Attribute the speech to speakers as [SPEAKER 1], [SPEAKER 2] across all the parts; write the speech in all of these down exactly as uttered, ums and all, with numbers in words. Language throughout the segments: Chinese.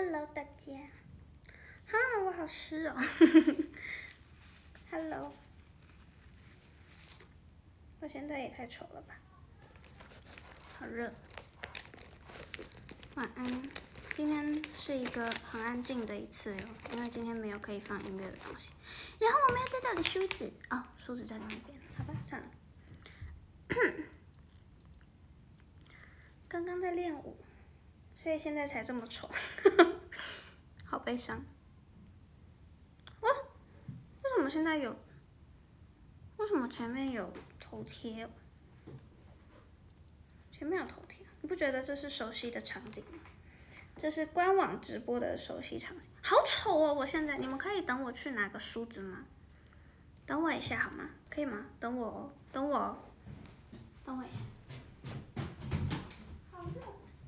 [SPEAKER 1] Hello， 大家。哈，我好湿哦。Hello。我现在也太丑了吧。好热。晚安。今天是一个很安静的一次哟，因为今天没有可以放音乐的东西。然后我们要带到的梳子，哦，梳子在那边，好吧，算了。刚刚在练舞，所以现在才这么丑，好悲伤。哇，为什么现在有？为什么前面有头贴？前面有头贴，你不觉得这是熟悉的场景吗？这是官网直播的熟悉场景，好丑哦！我现在，你们可以等我去拿个梳子吗？等我一下好吗？可以吗？等我哦，等我哦，等我一下。好热。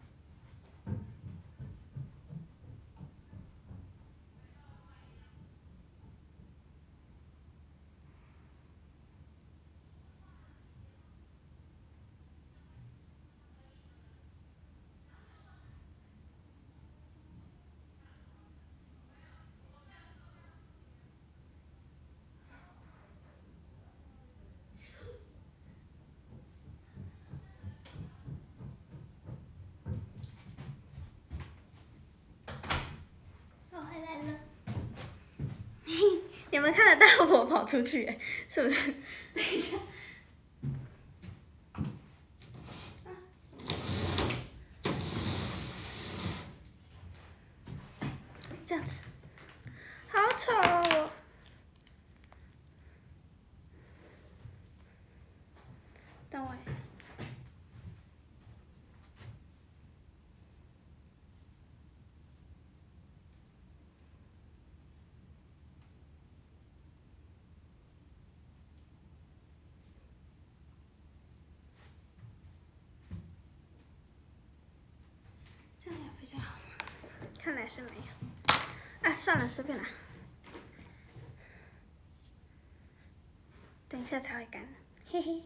[SPEAKER 1] 我回来了。你们看得到我跑出去，是不是？等一下。这样子，好丑哦！等我一下。这样也比较好吗？看来是没有。啊，算了，随便啦。等一下才会干，嘿嘿。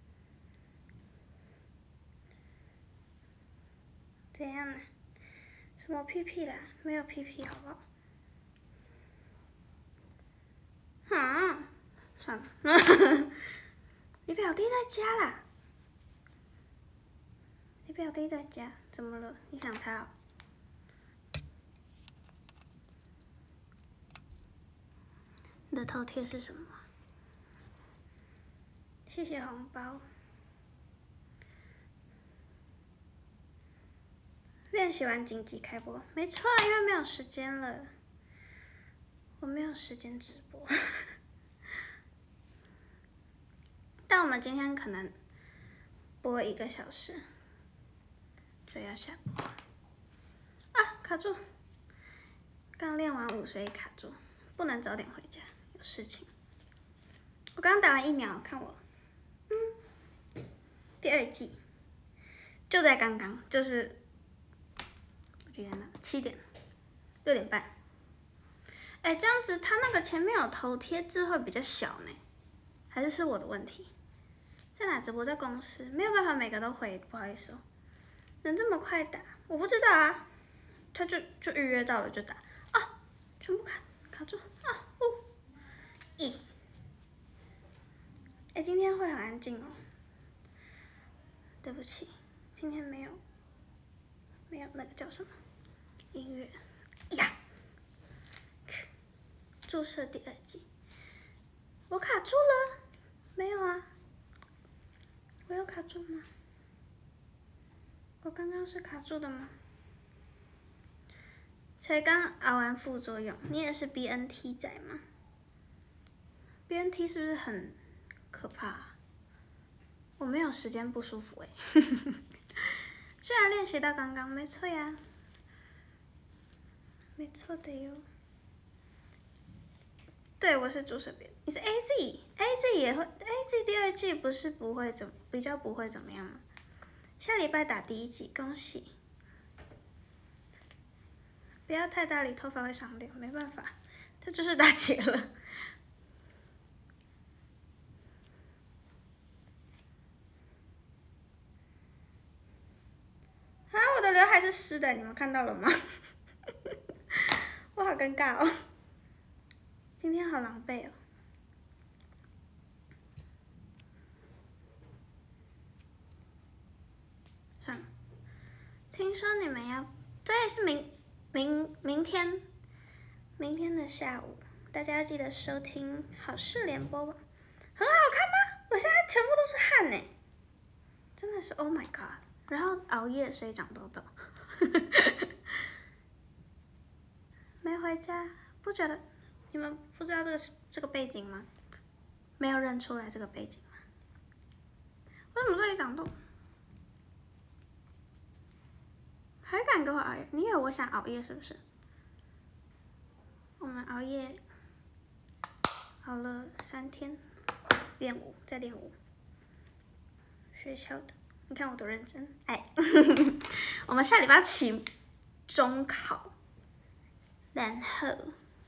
[SPEAKER 1] 怎样呢？什么屁屁啦？没有屁屁，好不好？啊，算了。你表弟在家啦？你表弟在家，怎么了？你想他哦？你的头贴是什么？谢谢红包。练习完紧急开播，没错，因为没有时间了，我没有时间直播。但我们今天可能播一个小时，就要下播。啊，卡住！刚练完舞，所以卡住，不能早点回家，有事情。我刚打完疫苗，看我，嗯，第二剂，就在刚刚，就是几点了？七点，六点半。哎、欸，这样子它那个前面有头贴字会比较小呢，还是是我的问题？在哪直播？在公司，没有办法每个都回，不好意思哦。能这么快打？我不知道啊，他就就预约到了就打啊，全部卡卡住啊呜，咦，哎，今天会很安静哦。对不起，今天没有没有那个叫什么音乐呀。注射第二剂，我卡住了，没有啊，我有卡住吗？我刚刚是卡住的吗？才刚熬完副作用，你也是 B N T 仔吗 ？B N T 是不是很可怕啊？我没有时间不舒服哎、欸，虽然练习到刚刚，没错呀，没错的哟。对，我是注射别，你是 A Z，A Z 也会 ，A Z 第二季不是不会怎比较不会怎么样吗？下礼拜打第一季，恭喜！不要太大力，头发会伤掉，没办法，它就是打结了。啊，我的刘海是湿的，你们看到了吗？ 好尴尬哦，今天好狼狈哦。算了，听说你们要，对，是明明明天，明天的下午，大家记得收听好事联播吧。很好看吗？我现在全部都是汗呢，真的是 Oh my God！ 然后熬夜所以长痘痘。没回家，不觉得？你们不知道这个这个背景吗？没有认出来这个背景吗？为什么这里长痘？还敢给我熬夜？你以为我想熬夜是不是？我们熬夜熬了三天，练舞，再练舞。学校的，你看我多认真，哎，我们下礼拜期中考。然后，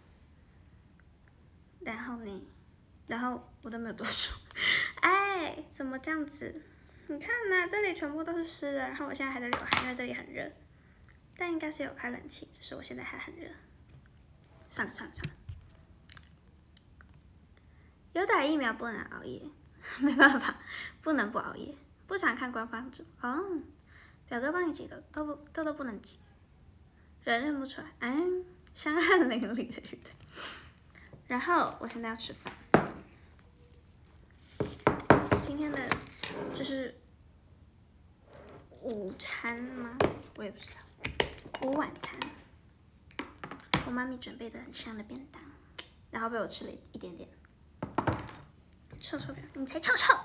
[SPEAKER 1] 然后呢？然后我都没有读书，哎，怎么这样子？你看呐、啊，这里全部都是湿的，然后我现在还在流汗，因为这里很热，但应该是有开冷气，只是我现在还很热。算了算了算了，有打疫苗不能熬夜，没办法，不能不熬夜。不想看官方组哦，表哥帮你挤的，都不痘痘不能挤，人认不出来，嗯。香汗淋漓的日子，然后我现在要吃饭。今天的这是午餐吗？我也不知道。午晚餐，我妈咪准备的很香的便当，然后被我吃了一点点。臭臭，你才臭臭！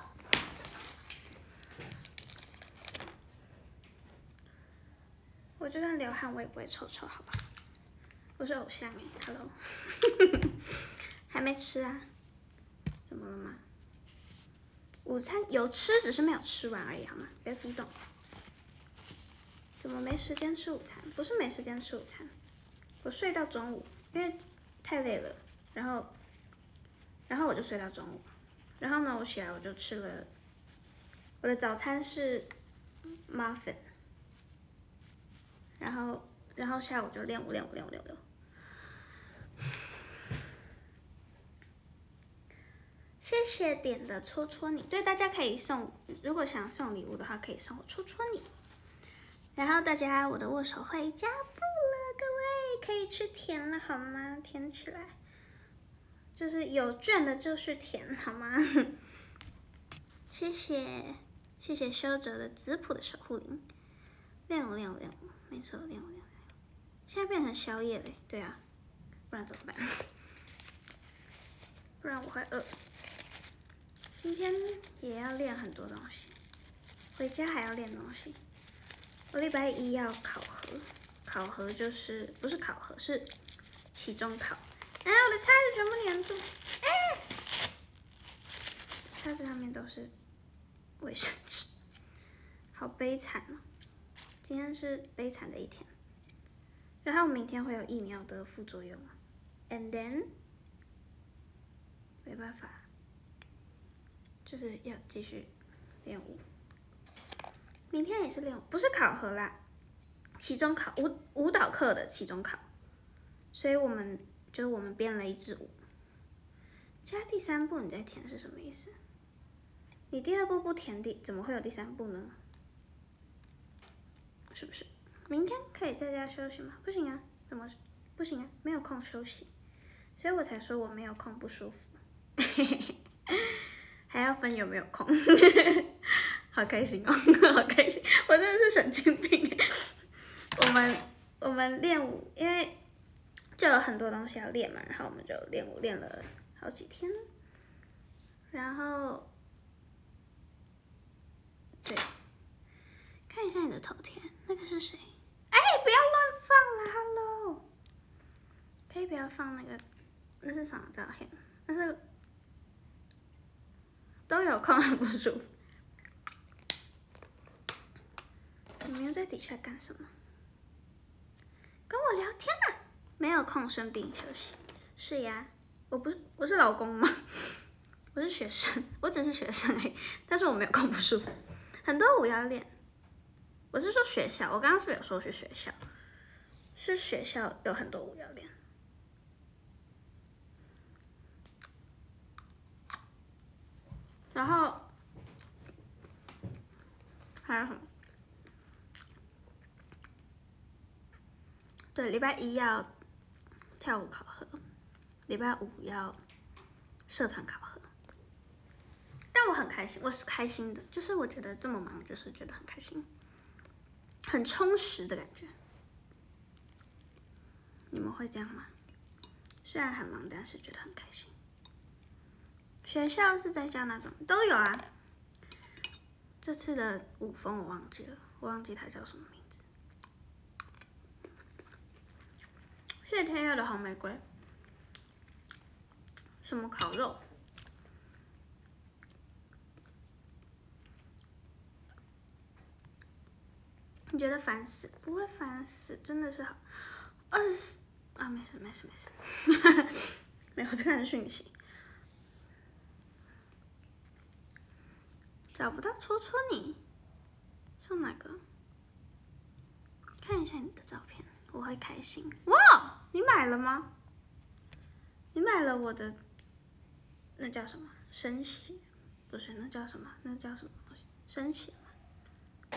[SPEAKER 1] 我就算流汗，我也不会臭臭，好吧？我是偶像哎 ，Hello， 还没吃啊？怎么了吗？午餐有吃，只是没有吃完而已，好吗？不要激动。怎么没时间吃午餐？不是没时间吃午餐，我睡到中午，因为太累了，然后，然后我就睡到中午，然后呢，我起来我就吃了，我的早餐是 muffin， 然后，然后下午就练舞练舞练舞练舞。谢谢点的戳戳你，对，大家可以送，如果想送礼物的话，可以送我戳戳你。然后大家，我的握手会加布了，各位可以去填了好吗？填起来，就是有券的就去填好吗？谢谢，谢谢修哲的子谱的守护灵，练舞练舞练舞，没错，练舞练舞。现在变成宵夜嘞，对啊，不然怎么办？不然我会饿。今天也要练很多东西，回家还要练东西。我礼拜一要考核，考核就是不是考核是期中考。哎，我的叉子全部粘住，哎，叉子上面都是卫生纸，好悲惨哦。今天是悲惨的一天。然后明天会有疫苗的副作用 ，and then 没办法。就是要继续练舞，明天也是练舞，不是考核啦，期中考舞舞蹈课的期中考，所以我们就是我们编了一支舞，加第三步你再填是什么意思？你第二步不填第，怎么会有第三步呢？是不是？明天可以在家休息吗？不行啊，怎么不行啊？没有空休息，所以我才说我没有空不舒服。还要分有没有空，好开心哦，好开心！我真的是神经病。我们我们练舞，因为就有很多东西要练嘛，然后我们就练舞练了好几天。然后，对，看一下你的头贴，那个是谁？哎，不要乱放了 ，Hello， 可以不要放那个，那是什么照片？那是。都有空很不舒服。你们又在底下干什么？跟我聊天啊？没有空生病休息。是呀，我不是我是老公吗？我是学生，我只是学生而已。但是我没有空不舒服，很多舞要练。我是说学校，我刚刚是不是有说是学校？是学校有很多舞要练。 然后还有什么？对，礼拜一要跳舞考核，礼拜五要社团考核。但我很开心，我是开心的，就是我觉得这么忙，就是觉得很开心，很充实的感觉。你们会这样吗？虽然很忙，但是觉得很开心。学校是在教那种都有啊。这次的舞风我忘记了，我忘记它叫什么名字。谢谢天佑的红玫瑰。什么烤肉？你觉得烦死？不会烦死，真的是好。二十啊，没事没事没事，没有在看讯息。找不到戳戳你，上哪个？看一下你的照片，我会开心。哇，你买了吗？你买了我的，那叫什么？生血？不是，那叫什么？那叫什么东西？生血吗？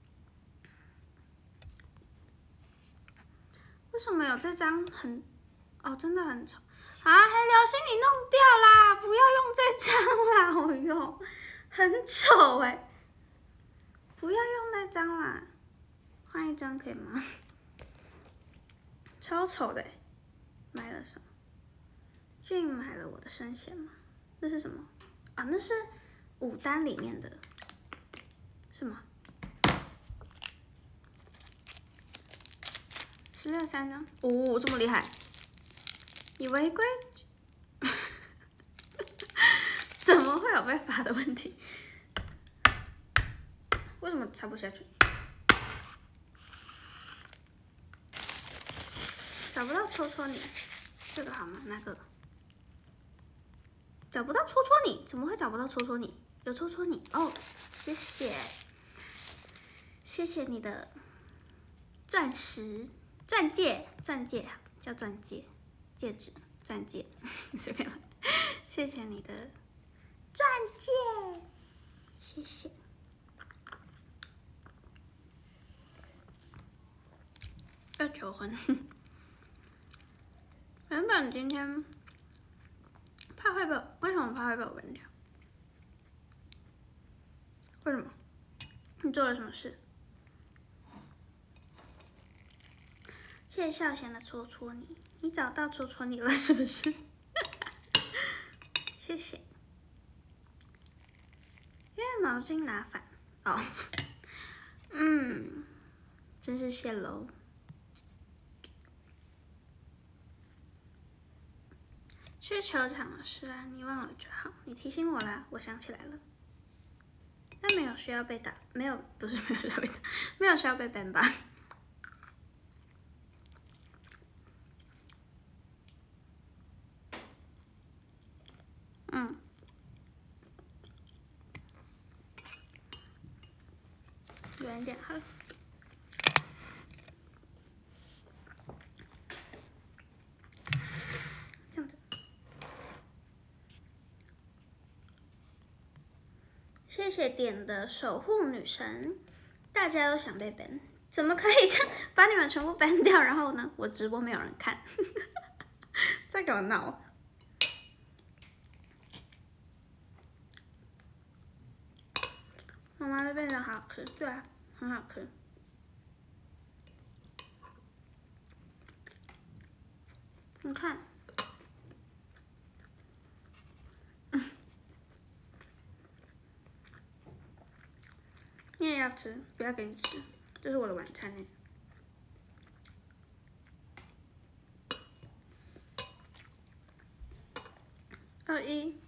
[SPEAKER 1] 为什么有这张很？哦，真的很丑啊！黑流星你弄掉啦，不要用这张啦，我用，很丑哎、欸，不要用那张啦，换一张可以吗？超丑的、欸，买了什么？俊买了我的生鲜吗？那是什么？啊，那是五单里面的，是吗？十六三张，哦，这么厉害！你违规，怎么会有被罚的问题？为什么插不下去？找不到戳戳你，这个好吗？哪个？找不到戳戳你，怎么会找不到戳戳你？有戳戳你哦，谢谢，谢谢你的钻石钻戒，钻戒叫钻戒，戒指钻戒，随便了。谢谢你的钻戒，谢谢。要求婚。原本今天怕会被我，为什么怕会被我扔掉？为什么？你做了什么事？谢谢孝贤的戳戳你，你找到戳戳你了是不是？谢谢。因为毛巾拿反哦，嗯，真是谢喽。去球场的事啊，你忘了就好。你提醒我啦，我想起来了。但没有需要被打，没有，不是没有需要被打，没有需要被 ban 吧？嗯。远一点好了。这样子。谢谢点的守护女神，大家都想被 ban， 怎么可以这样把你们全部 ban 掉？然后呢，我直播没有人看，在给我闹。妈妈的便当好好吃，对啊，很好吃。你看，你也要吃，不要给你吃，这是我的晚餐呢。二一，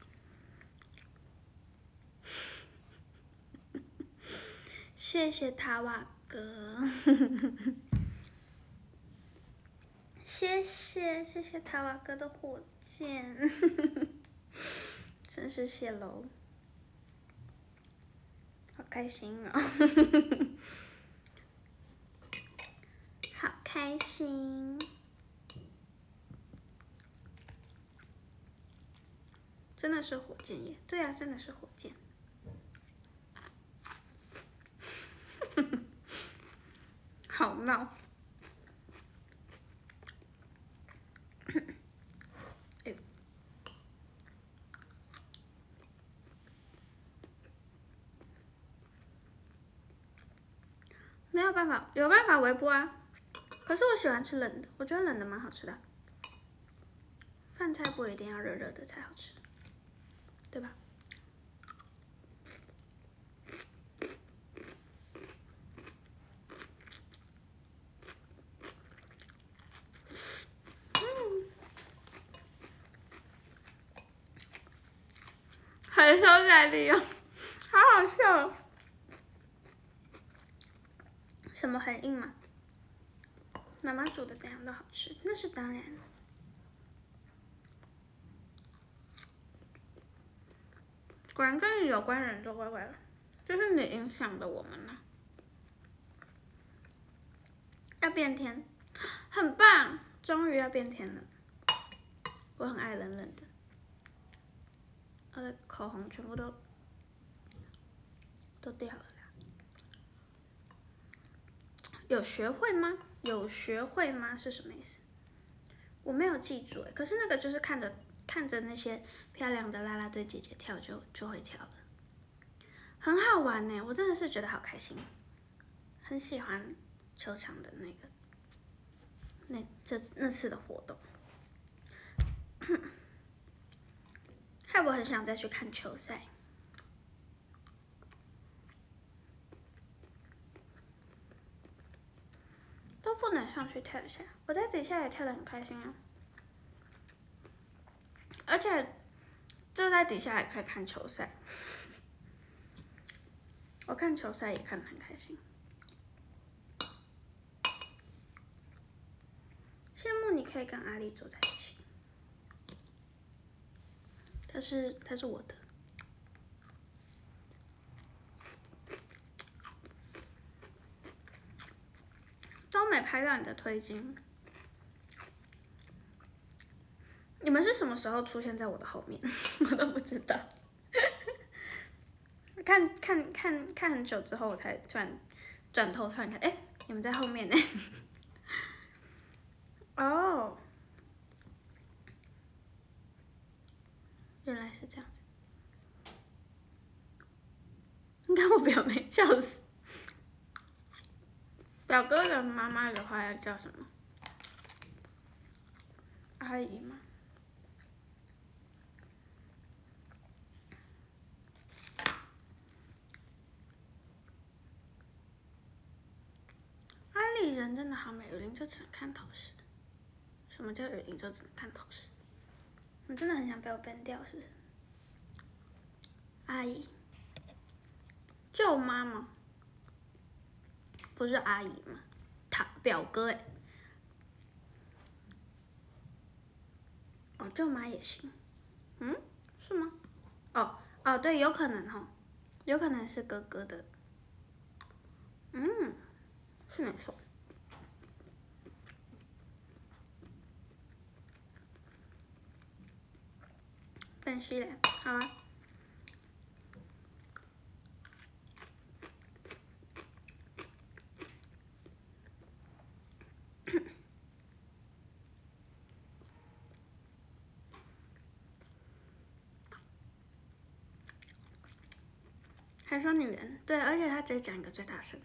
[SPEAKER 1] 谢谢塔瓦哥，谢谢谢谢塔瓦哥的火箭，真是谢喽，好开心哦，好开心。 真的是火箭耶！对啊，真的是火箭。好闹。哎，没有办法，有办法微波啊。可是我喜欢吃冷的，我觉得冷的蛮好吃的。饭菜不一定要热热的才好吃，对吧？嗯，回收再利用，好好笑哦。什么很硬吗？妈妈煮的怎样都好吃，那是当然。果然跟你有关的人都乖乖的，就是你影响的我们呢。要变天，很棒，终于要变天了。我很爱冷冷的，我的口红全部都都掉了啦。有学会吗？有学会吗？是什么意思？我没有记住哎，可是那个就是看着看着那些漂亮的啦啦队姐姐跳就就会跳了，很好玩呢，我真的是觉得好开心，很喜欢球场的那个那这那次的活动，害我很想再去看球赛。都不能上去跳一下，我在底下也跳得很开心啊，而且就在底下也可以看球赛，我看球赛也看得很开心。羡慕你可以跟阿丽坐在一起，他是他是我的。都没拍到你的推进，你们是什么时候出现在我的后面？我都不知道。看看看看很久之后，我才突然转头突然看，哎、欸，你们在后面呢？哦，原来是这样子。你看我表妹，笑死。表哥的妈妈的话要叫什么？阿姨吗？阿丽人真的好美，雨林就只能看头饰。什么叫雨林就只能看头饰？你真的很想被我 ban 掉是不是？阿姨，舅妈吗？不是阿姨吗？他表哥哎。哦，舅妈也行。嗯，是吗？哦哦，对，有可能哈，有可能是哥哥的。嗯，是没错。分析嘞，好啊。还说女人，对，而且他直接讲一个最大声，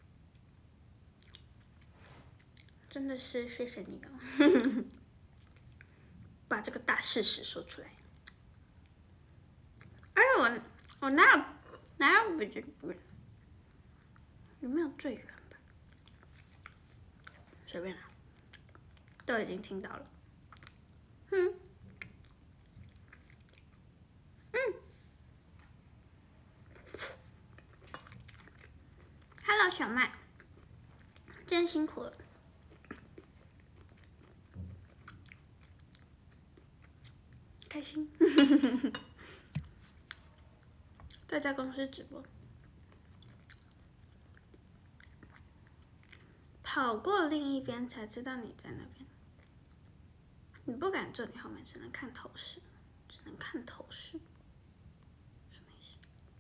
[SPEAKER 1] 真的是谢谢你哦，把这个大事实说出来。而且我我哪有哪有比较远？有没有最远吧？随便啦，都已经听到了。嗯嗯 ，Hello 小麦，今天辛苦了。开心，对，在公司直播，跑过另一边才知道你在那边。你不敢坐你后面，只能看头饰，只能看头饰，什么意思？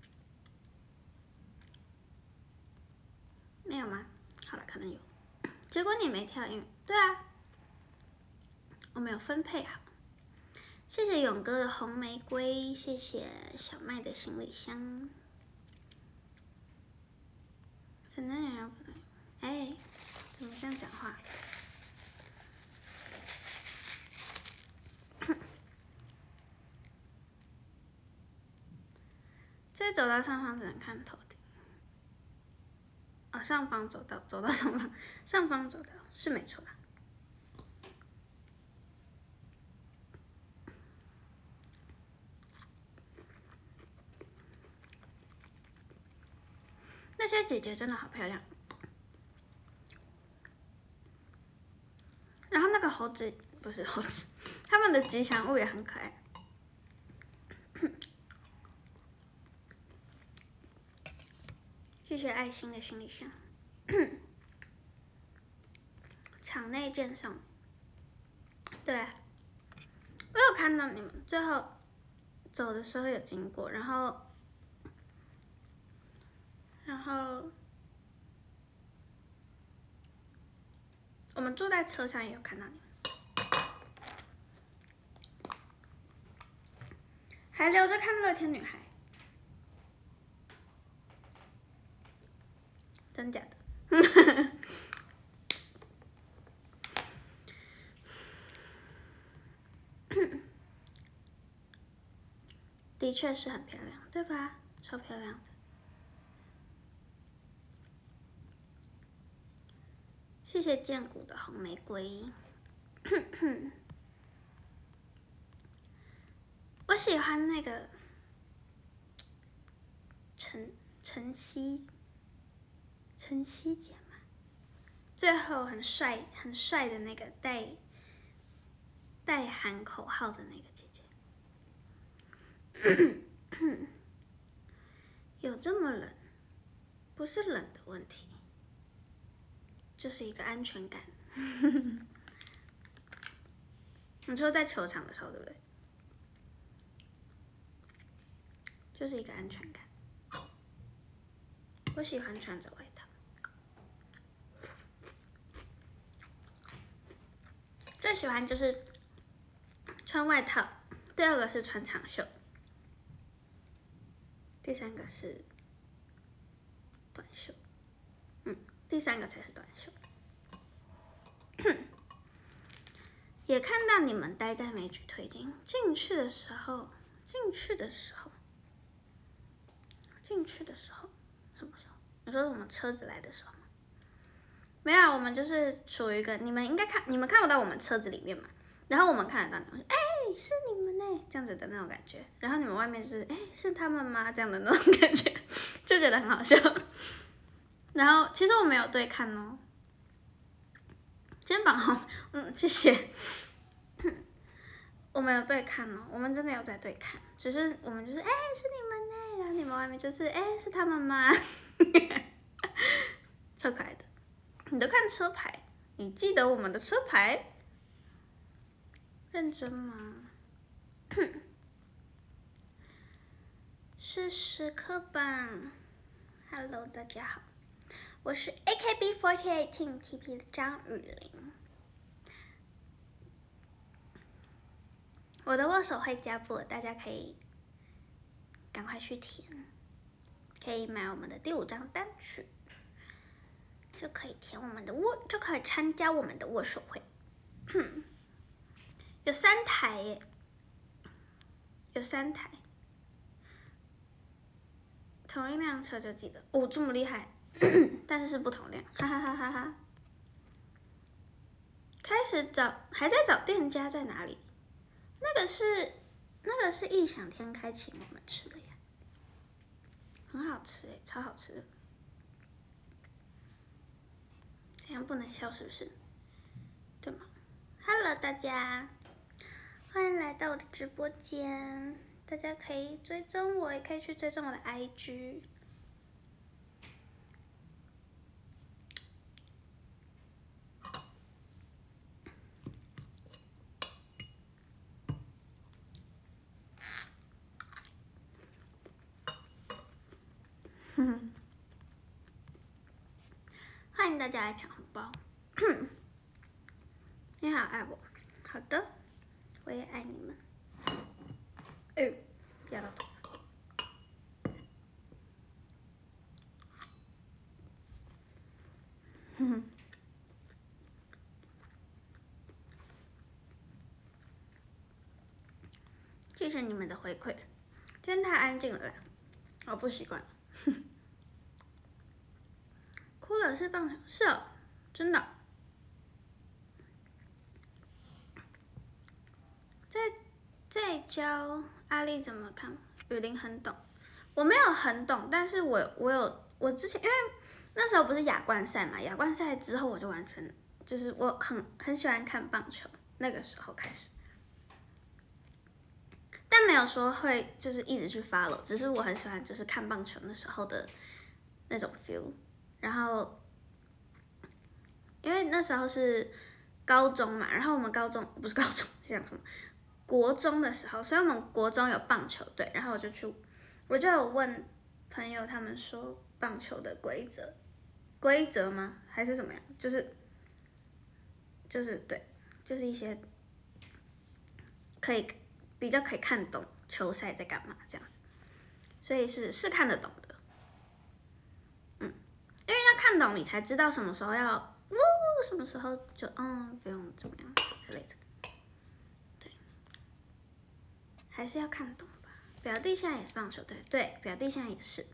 [SPEAKER 1] 没有吗？好了，可能有。结果你没跳，因为对啊，我没有分配好。谢谢勇哥的红玫瑰，谢谢小麦的行李箱。反正也要不对，哎，怎么这样讲话？再走到上方只能看头顶。哦，上方走到走到上方，上方走到是没错啦。那些姐姐真的好漂亮。然后那个猴子不是猴子，他们的吉祥物也很可爱。谢谢爱心的行李箱。场内见送。对啊，我有看到你们最后走的时候有经过，然后，然后我们坐在车上也有看到你们。还留着看乐天女孩。真假的？的确是很漂亮，对吧？超漂亮的。谢谢剑骨的红玫瑰。我喜欢那个晨晨曦，晨曦姐嘛，最后很帅很帅的那个带带喊口号的那个姐姐。有这么冷？不是冷的问题，就是一个安全感。你说在球场的时候，对不对？就是一个安全感。我喜欢穿着外套，最喜欢就是穿外套，第二个是穿长袖，第三个是短袖，嗯，第三个才是短袖。也看到你们呆呆没举推进，进去的时候，进去的时候，进去的时候，什么时候？你说我们车子来的时候吗？没有，我们就是处于一个，你们应该看，你们看不到我们车子里面嘛，然后我们看得到你们，哎、欸，是你们呢，这样子的那种感觉，然后你们外面就是，哎、欸，是他们吗？这样的那种感觉，就觉得很好笑。然后其实我没有对看哦，肩膀好，嗯，谢谢。我们有对看哦，我们真的有在对看，只是我们就是哎、欸、是你们呢，然后你们外面就是哎、欸、是他们吗？超可爱的，你都看车牌，你记得我们的车牌？认真吗？是时刻版 ，Hello 大家好，我是 A K B forty-eight Team T P 的张雨玲。我的握手会加布了，大家可以赶快去填，可以买我们的第五张单曲，就可以填我们的握，就可以参加我们的握手会。有三台耶，有三台，同一辆车就记得哦，这么厉害，但是是不同辆，哈哈哈哈哈。开始找，还在找店家在哪里？那个是，那个是异想天开请我们吃的呀，很好吃哎，超好吃的。这样不能笑是不是？对吗 ？Hello 大家，欢迎来到我的直播间，大家可以追踪我，也可以去追踪我的 I G。 欢迎大家来抢红包。你好爱我，好的，我也爱你们。哎，压到头发。哼哼。谢谢你们的回馈。今天太安静了啦，我不习惯。哭了是棒球，是哦，真的。在在教阿丽怎么看，雨林很懂，我没有很懂，但是我我有我之前因为那时候不是亚冠赛嘛，亚冠赛之后我就完全就是我很很喜欢看棒球，那个时候开始。但没有说会就是一直去 follow， 只是我很喜欢就是看棒球那时候的那种 feel。然后，因为那时候是高中嘛，然后我们高中不是高中，是讲什么？国中的时候，所以我们国中有棒球队，然后我就去，我就有问朋友他们说棒球的规则，规则吗？还是怎么样？就是就是对，就是一些可以。比较可以看懂球赛在干嘛这样子，所以是是看得懂的，嗯，因为要看懂你才知道什么时候要呜，什么时候就嗯不用怎么样之类的，对，还是要看懂吧。表弟现在也是棒球队，对，表弟现在也是。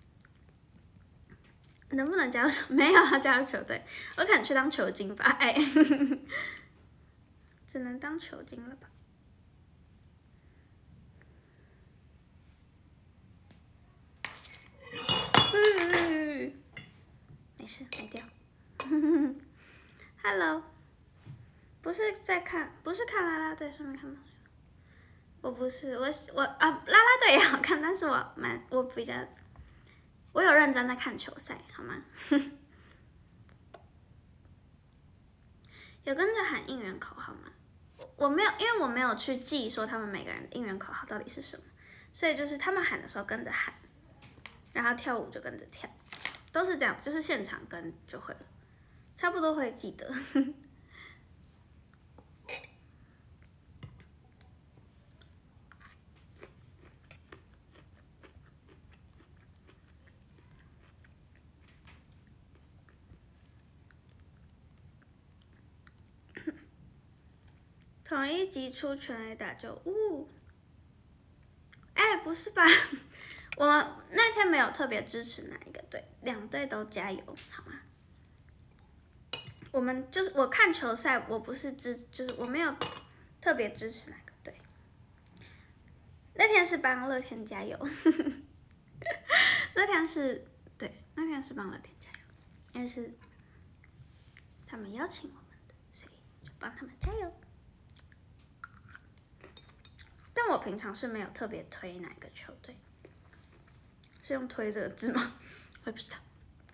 [SPEAKER 1] 能不能加入球？没有要加入球队，我可能去当球精吧，哎，只能当球精了吧。没事，没掉。Hello， 不是在看，不是看啦啦队，顺便看吗？我不是，我我啊，啦啦队也好看，但是我蛮我比较，我有认真在看球赛，好吗？有跟着喊应援口号吗？我没有，因为我没有去记说他们每个人的应援口号到底是什么，所以就是他们喊的时候跟着喊，然后跳舞就跟着跳。都是这样，就是现场跟就会了，差不多会记得。同一集出全垒打就呜，哎，不是吧？我那天没有特别支持哪一个队，两队都加油，好吗？我们就是我看球赛，我不是支，就是我没有特别支持哪个队。那天是帮乐天加油，那天是对，那天是帮乐天加油，因为是他们邀请我们的，所以就帮他们加油。但我平常是没有特别推哪个球队，是用推这个字吗？我也不知道。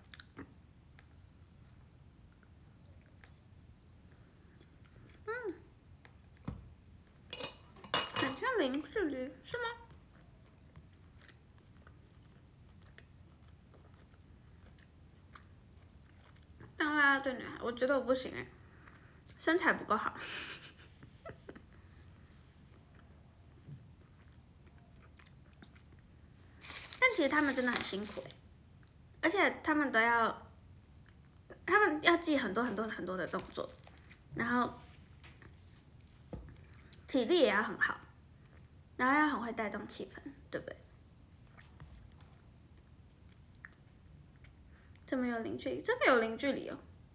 [SPEAKER 1] 嗯，很像零距离是吗？当啦啦队女孩，我觉得我不行哎，身材不够好。但其实他们真的很辛苦哎，而且他们都要，他们要记很多很多很多的动作，然后体力也要很好，然后要很会带动气氛，对不对？这么有零距离，这么有零距离哦，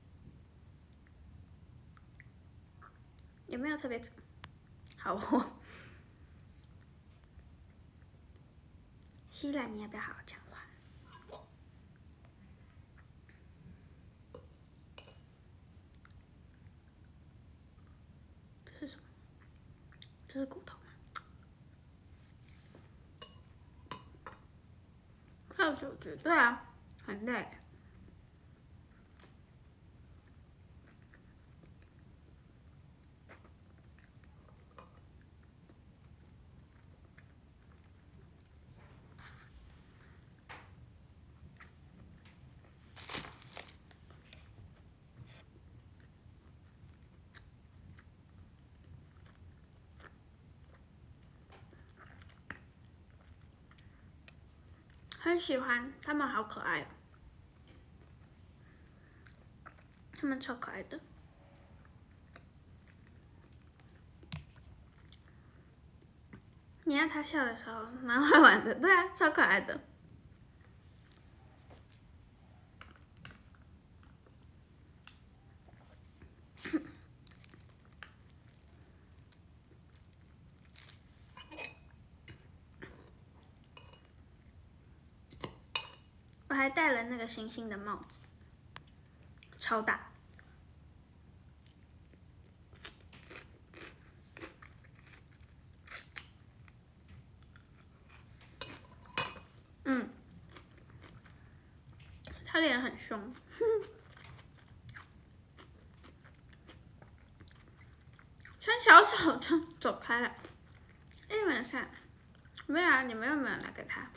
[SPEAKER 1] 也没有特别好哦。希兰，你要不要好好讲话？这是什么？这是骨头吗？靠手指，对啊，很累。 很喜欢，他们好可爱哦，他们超可爱的。你看他笑的时候蛮好玩的，对啊，超可爱的。我还戴了那个星星的帽子，超大。嗯，他脸很凶。穿小丑装走开了，一晚上没有啊？你们有没有拿给他？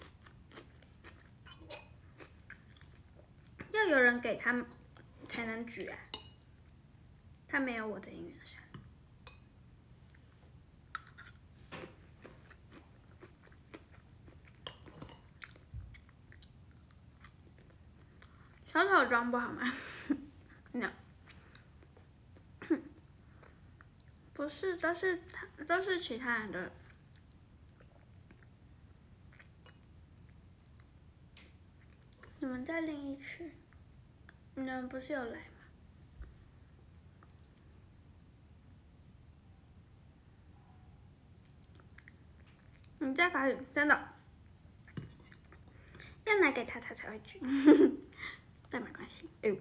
[SPEAKER 1] 要有人给他才能举啊。他没有我的音乐扇。小丑装不好吗？No， 不是，都是他，都是其他人的。你们在另一区，你们不是有来吗？你在法语，真的要拿给他，他才会举。但没关系，哎呦，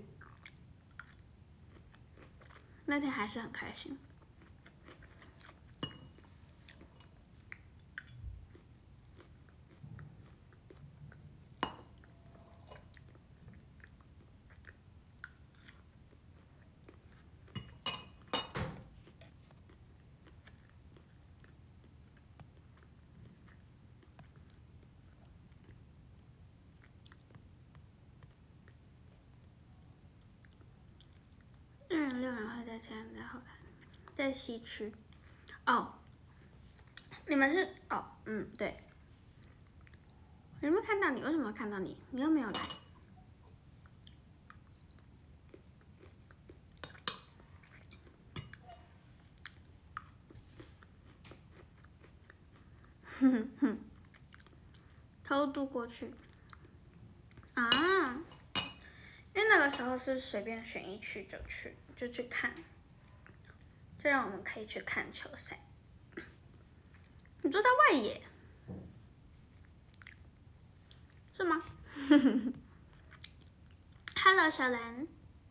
[SPEAKER 1] 那天还是很开心。日人六人会在前面，在后台，在西区。哦，你们是哦，嗯，对。有没有看到你？为什么看到你？你又没有来。哼哼哼，偷渡过去。啊，因为那个时候是随便选一区就去，就去看，就让我们可以去看球赛。你坐在外野，是吗？Hello， 小兰。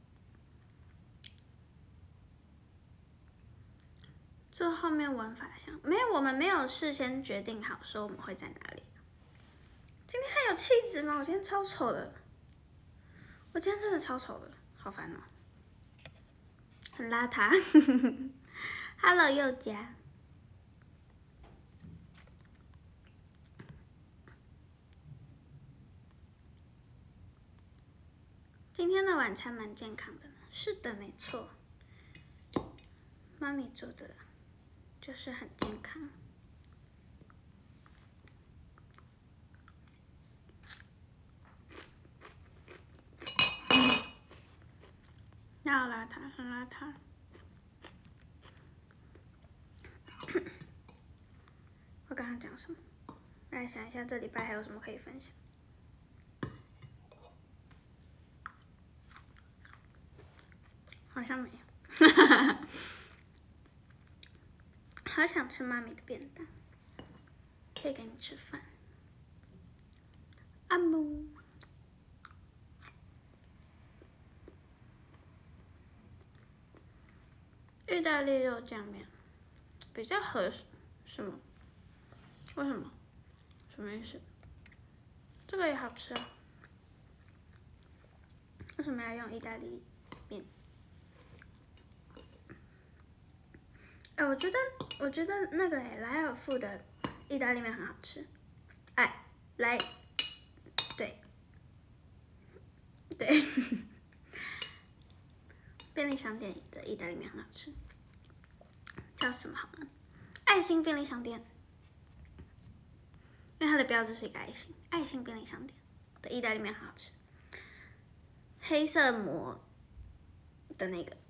[SPEAKER 1] 坐后面文法箱，没有，我们没有事先决定好说我们会在哪里。今天还有气质吗？我今天超丑的，我今天真的超丑的，好烦哦，很邋遢。Hello， 佑佳。今天的晚餐蛮健康的，是的，没错。妈咪做的，就是很健康。那邋遢，很邋遢。我刚刚讲什么？来想一下，这礼拜还有什么可以分享？好像没有。好想吃妈咪的便当，可以给你吃饭。阿姆。意大利肉酱面比较合适，什么？为什么？什么意思？这个也好吃啊。为什么要用意大利面？哎、欸，我觉得，我觉得那个哎，莱尔富的意大利面很好吃。哎，来，对，对，便利商店的意大利面很好吃。叫什么好呢？爱心便利商店，因为它的标志是一个爱心，爱心便利商店。 的意大利面很好吃，黑色膜的那个。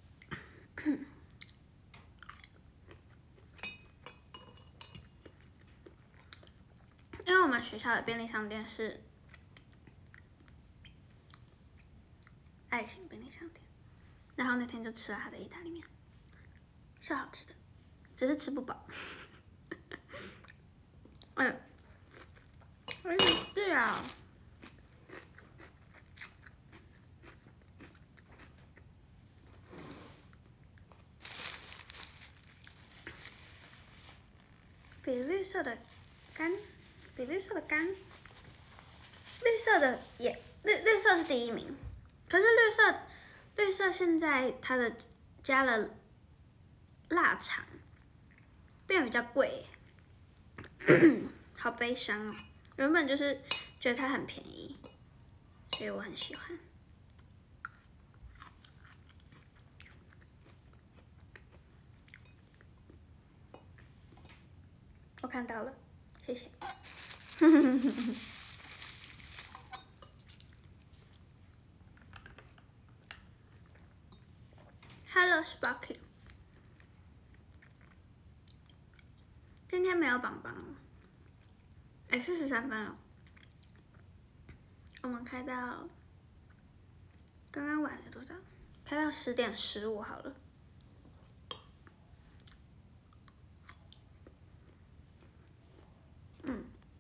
[SPEAKER 1] 因为我们学校的便利商店是爱心便利商店，然后那天就吃了他的意大利面，是好吃的，只是吃不饱。哎，哎，对啊。比绿色的干，比绿色的干，绿色的也绿绿色是第一名，可是绿色绿色现在它的加了腊肠，变得比较贵，好悲伤哦。原本就是觉得它很便宜，所以我很喜欢。我看到了，谢谢。Hello Sparky， 今天没有榜榜哦，哎，四十三分了，我们开到刚刚晚了多少？开到十点十五好了。嗯，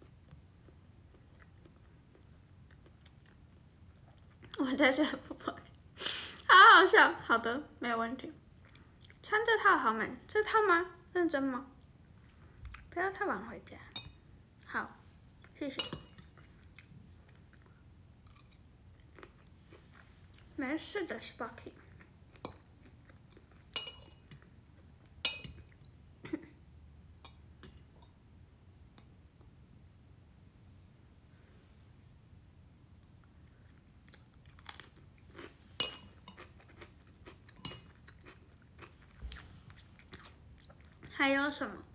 [SPEAKER 1] 我在学不跑，好好笑。好的，没有问题。穿这套好美，这套吗？认真吗？不要太晚回家。好，谢谢。没事的 ，Sparky。还有什么？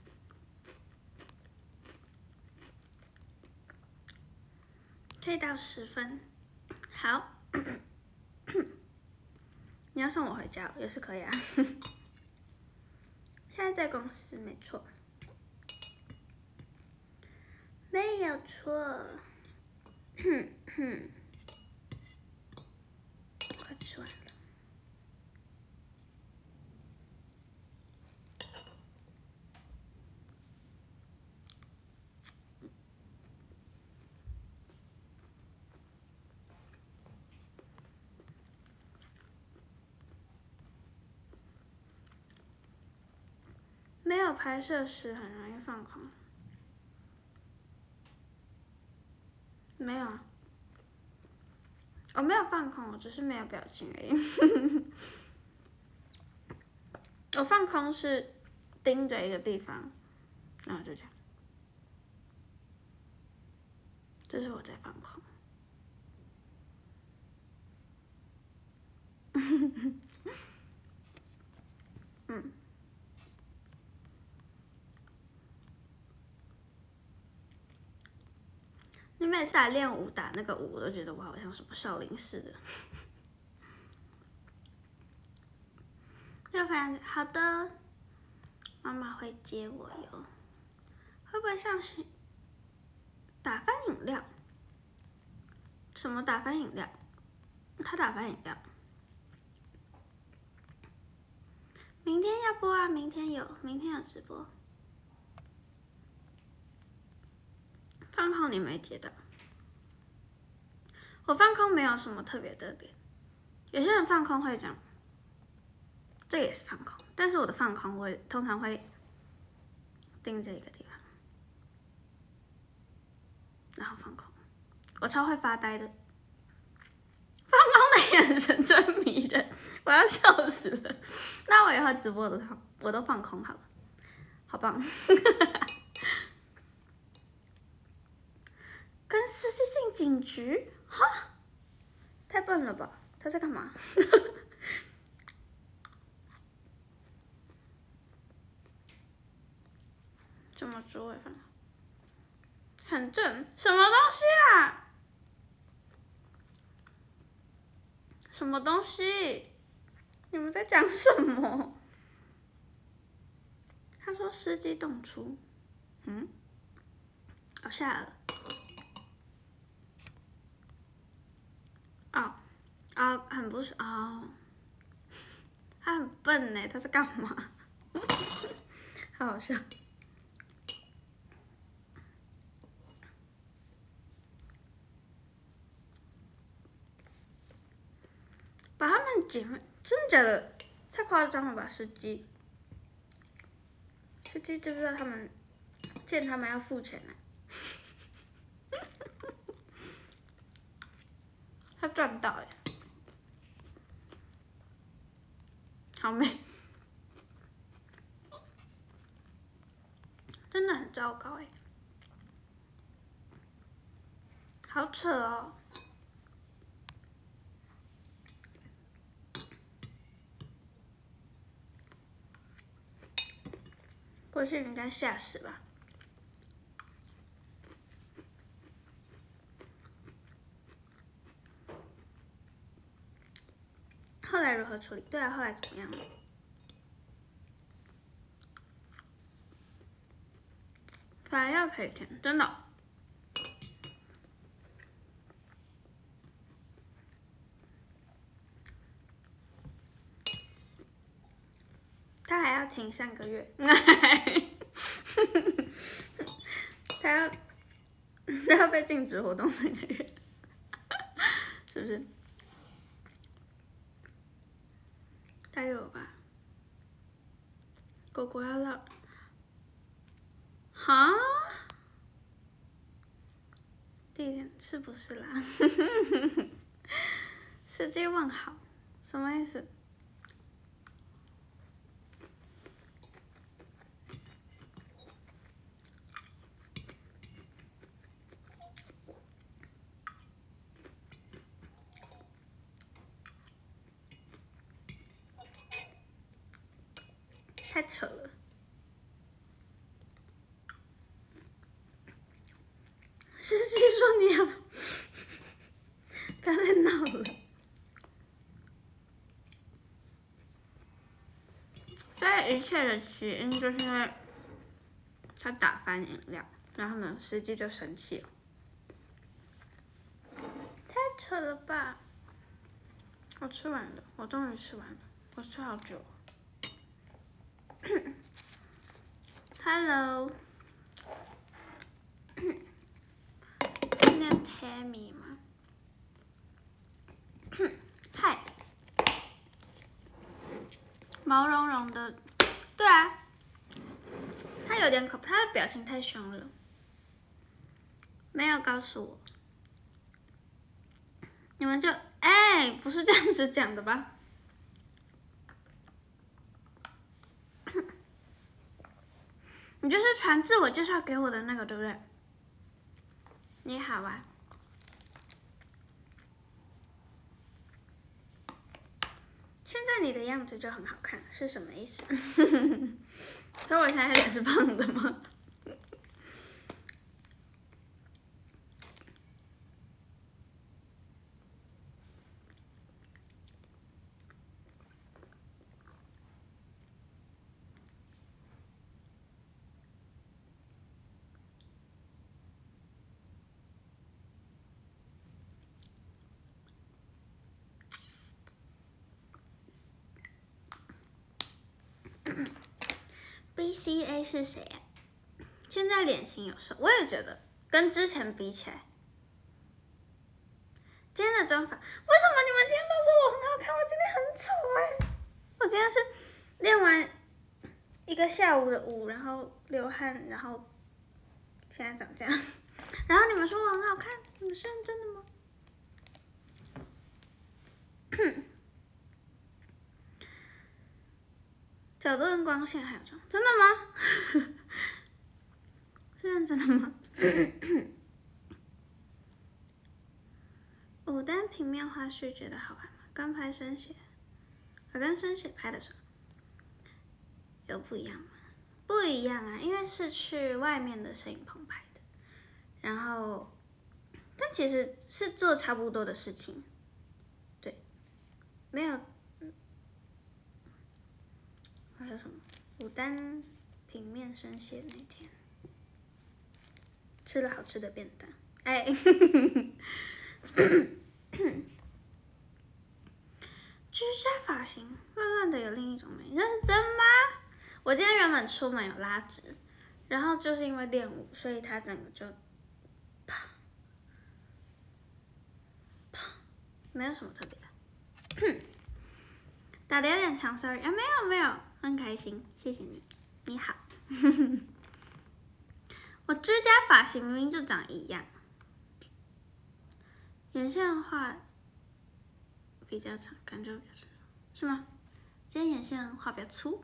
[SPEAKER 1] 可以到十分。好。你要送我回家也是可以啊。现在在公司，没错，没有错。快吃完了。没有拍摄时很容易放空。没有啊，我没有放空，我只是没有表情而已。我放空是盯着一个地方，然后就这样。这是我在放空。嗯。你每次来练舞打那个舞，我都觉得我好像什么少林似的。六分，好的，妈妈会接我哟。会不会像是打翻饮料？什么打翻饮料？他打翻饮料。明天要播啊，明天有，明天有直播。放空你没接到，我放空没有什么特别特别，有些人放空会这样，这也是放空，但是我的放空我通常会盯着一个地方，然后放空，我超会发呆的，放空的眼神真迷人，我要笑死了。那我以后直播的话，我都放空好了，好棒。跟司机进警局，哈，太笨了吧？他在干嘛？怎么猪尾饭？很正，什么东西啊？ 什么东西？你们在讲什么？他说司机动粗，嗯，我下了。哦，哦，很不是哦，他很笨呢，他在干嘛？好好笑。把他们姐妹，真的假的？太夸张了吧，司机！司机知不知道他们见他们要付钱呢？他赚到哎，好美，真的很糟糕哎，好扯哦。郭庆应该吓死吧？后来如何处理？对啊，后来怎么样？反而要赔钱，真的。他还要停三个月，他要他要被禁止活动三个月，是不是？加油吧，狗狗要绕，哈？地点是不是啦？司机问好，什么意思？太扯了！司机说你要，不要再闹了。这一切的起因就是因为他打翻饮料，然后呢，司机就生气了。太扯了吧！我吃完了，我终于吃完了，我吃好久。Hello， 是念 Tammy 吗？嗨，毛茸茸的，对啊，他有点可怕，他的表情太凶了，没有告诉我，你们就哎、欸，不是这样子讲的吧？你就是传自我介绍给我的那个，对不对？你好啊。现在你的样子就很好看，是什么意思？所以我现在脸是胖的吗？B C A 是谁啊？现在脸型有瘦，我也觉得跟之前比起来，今天的妆法，为什么你们今天都说我很好看？我今天很丑哎、欸！我今天是练完一个下午的舞，然后流汗，然后现在长这样，然后你们说我很好看，你们是认真的吗？角度跟光线还有妆，真的吗？是认真的吗？牡丹平面花絮觉得好玩吗？刚拍生写，我跟生写拍的时候有不一样吗？不一样啊，因为是去外面的摄影棚拍的，然后但其实是做差不多的事情，对， 没有，还有什么？牡丹平面生蟹那天，吃了好吃的便当，哎。居家发型乱乱的有另一种美，那是真吗？我今天原本出门有拉直，然后就是因为练舞，所以它整个就啪啪，没有什么特别的。打的有点长 ，sorry 啊，没有没有，很开心，谢谢你，你好。我居家发型明明就长一样，眼线画比较长，感觉比较长，是吗？今天眼线画比较粗。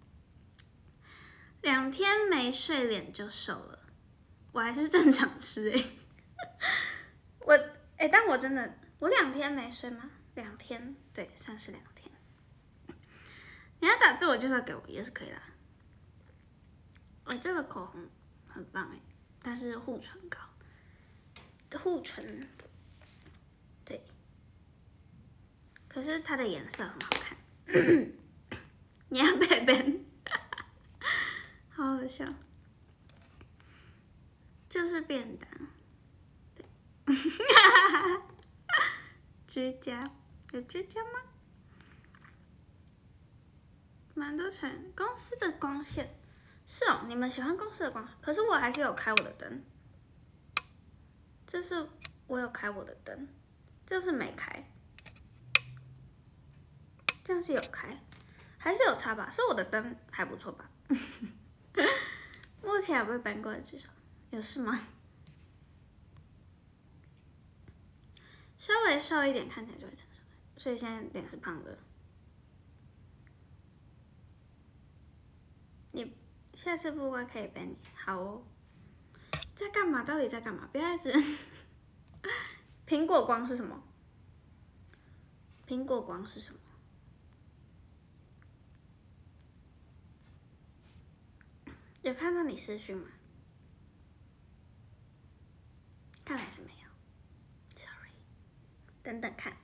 [SPEAKER 1] 两天没睡，脸就瘦了。我还是正常吃哎、欸。我哎、欸，但我真的，我两天没睡吗？两天，对，算是两天。你要打自我介绍给我也是可以啦。哎、欸，这个口红很棒哎、欸，它是护唇膏，护唇，对。可是它的颜色很好看。你要背背。好好笑，就是便当，对，居家有居家吗？蛮多层公司的光线，是哦，你们喜欢公司的光，可是我还是有开我的灯，这是我有开我的灯，这是没开，这样是有开，还是有差吧？是我的灯还不错吧？目前有被搬过来举手，有事吗？稍微瘦一点，看起来就会成熟，所以现在脸是胖的。你下次不过可以背你，好哦。在干嘛？到底在干嘛？不要一直。苹果光是什么？苹果光是什么？有看到你私讯吗？看来是没有 ，sorry。等等看，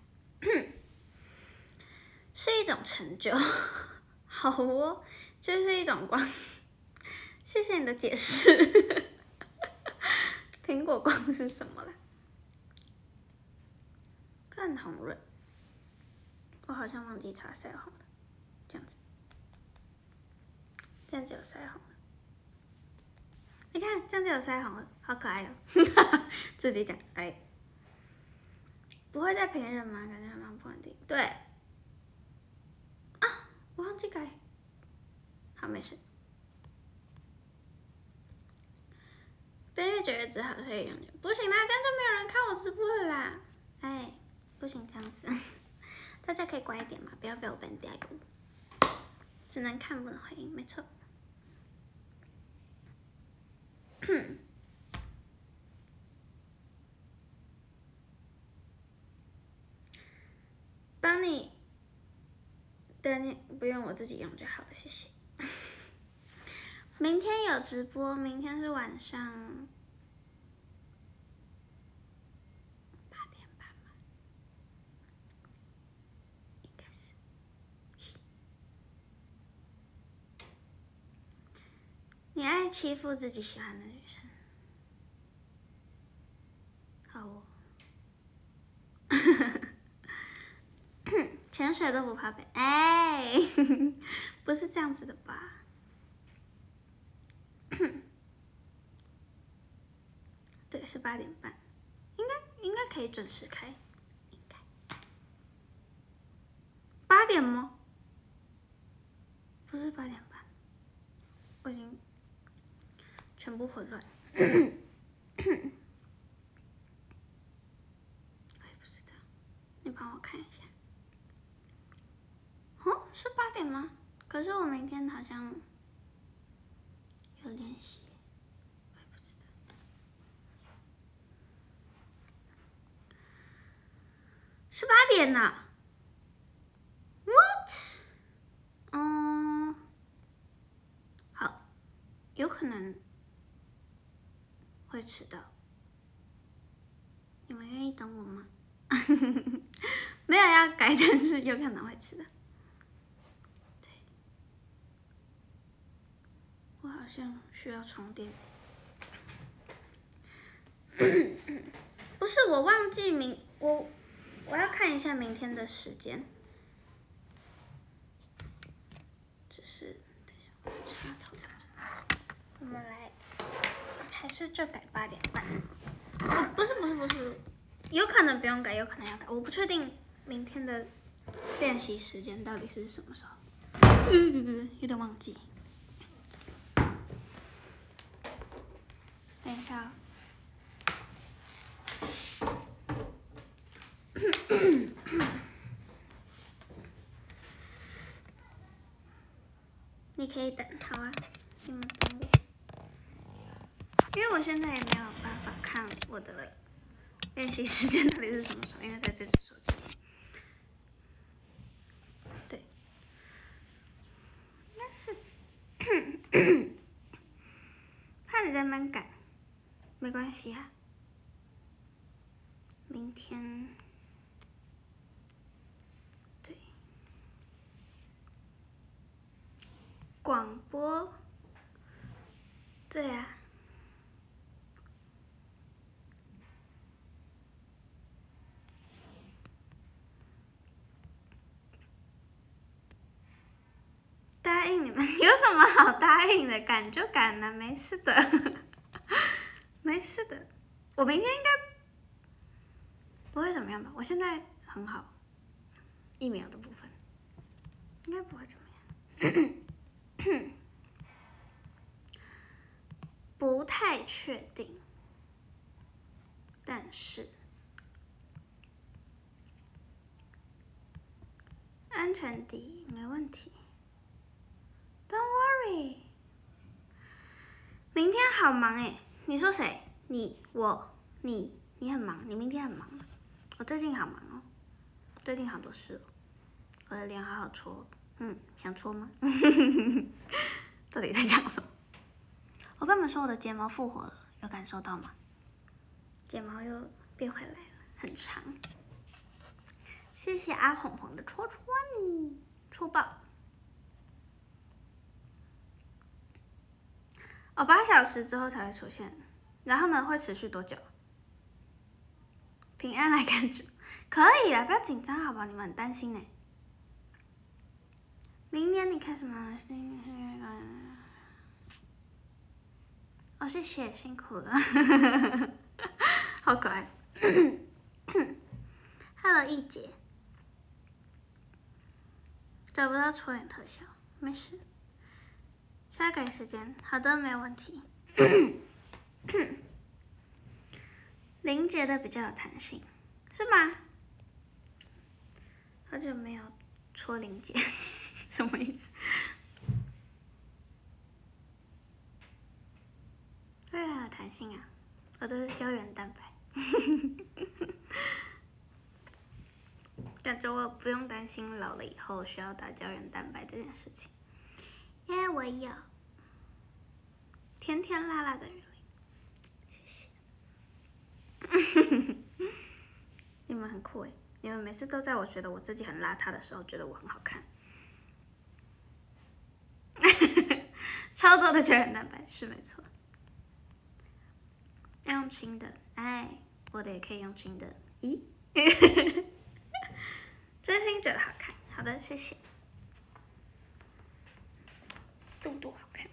[SPEAKER 1] 是一种成就，好哦，就是一种光。谢谢你的解释。苹果光是什么啦？更红润，我好像忘记擦腮红了，这样子，这样就有腮红了。你看，这样就有腮红了，好可爱哦！自己讲，哎，不会再平忍吗？感觉还蛮不稳定。对，啊，我忘记改，好，没事。八月九月只好所以永远不行啦，这样就没有人看我直播了啦。哎，不行这样子，大家可以乖一点嘛，不要被我 ban 掉哟。只能看不能回应，没错。帮你，等你不用我自己用就好了，谢谢。明天有直播，明天是晚上八点半吗？应该是。你爱欺负自己喜欢的女生，好哦。潜水都不怕被，哎，不是这样子的吧？对，是八点半，应该应该可以准时开，应该。八点吗？不是八点半，我已经全部混乱。我也不知道，你帮我看一下。哦，是八点吗？可是我明天好像有练习，我也不知道。是八点呢 ？What？ 嗯，好，有可能会迟到。你们愿意等我吗？ 没有要改，但是有可能会吃的。对，我好像需要充电。不是，我忘记明我我要看一下明天的时间。只是等一下，我插头在这。我们来，还是就改八点半。哦，不是不是不是，有可能不用改，有可能要改，我不确定明天的练习时间到底是什么时候。嗯，有点忘记。等一下、哦。你可以等，好啊，你们等我，因为我现在也没有办法看我的练习时间到底是什么时候，因为在这只手机里。对，应该是，怕你在那边赶，没关系啊，明天。广播，对啊，答应你们有什么好答应的？赶就赶了，没事的，没事的。我明天应该不会怎么样吧？我现在很好，疫苗的部分应该不会怎么样。不太确定，但是安全第一，没问题。Don't worry。明天好忙哎，你说谁？你我你你很忙，你明天很忙吗？我最近好忙哦，最近好多事哦。我的脸好好搓，嗯，想搓吗？到底在讲什么？我跟你们说，我的睫毛复活了，有感受到吗？睫毛又变回来了，很长。谢谢阿鹏鹏的戳戳你，戳爆！哦，八小时之后才会出现，然后呢，会持续多久？平安来看主，可以啦，不要紧张，好不好？你们很担心呢。明年你看什么？哦，谢谢，辛苦了，好可爱。Hello， 易姐，找不到戳脸特效，没事，现在改时间，好的，没有问题。林杰的比较有弹性，是吗？好久没有戳林杰，什么意思？对啊，有弹性啊，我都是胶原蛋白。感觉我不用担心老了以后需要打胶原蛋白这件事情，因为我有甜甜辣辣的鱼鳞，谢谢。你们很酷哎，你们每次都在我觉得我自己很邋遢的时候，觉得我很好看。超多的胶原蛋白是没错，要用轻的，哎，我的也可以用轻的，咦？真心觉得好看，好的，谢谢。肚肚好看，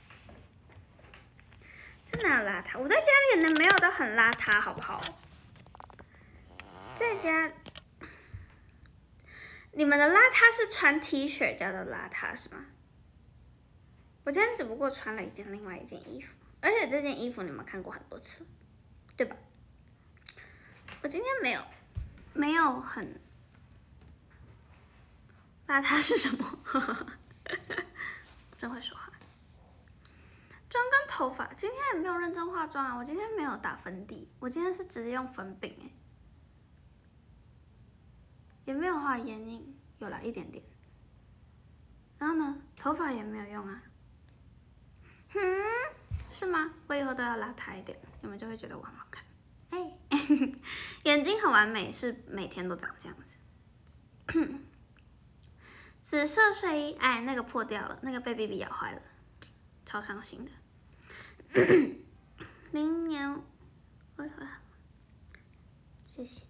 [SPEAKER 1] 真的很邋遢。我在家里呢没有到很邋遢，好不好？在家，你们的邋遢是穿 T 恤叫做邋遢是吗？我今天只不过穿了一件另外一件衣服，而且这件衣服你们看过很多次，对吧？我今天没有，没有很邋遢是什么？真会说话。妆跟头发，今天也没有认真化妆啊。我今天没有打粉底，我今天是直接用粉饼哎，也没有画眼影，有啦一点点。然后呢，头发也没有用啊。嗯，是吗？我以后都要邋遢一点，你们就会觉得我很好看。哎、欸， 眼睛很完美，是每天都长这样子。紫色睡衣，哎，那个破掉了，那个被 B B 咬坏了，超伤心的。明年，我说，谢谢。